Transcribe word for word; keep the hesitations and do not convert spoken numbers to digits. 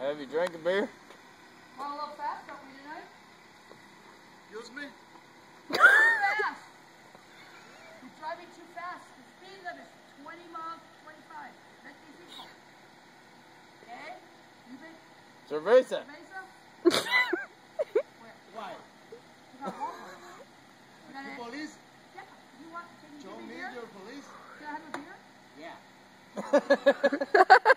Have you drank a beer? Want a little fast, don't we tonight? Excuse me? Too fast. You're driving too fast. The speed limit is twenty miles to twenty-five. fifty people. Okay? You think? Cerveza. Cerveza? Where? Why? You got Walmart. You got You it? police? Yeah. You want? Can you Show give me me beer? your police. Can I have a beer? Yeah.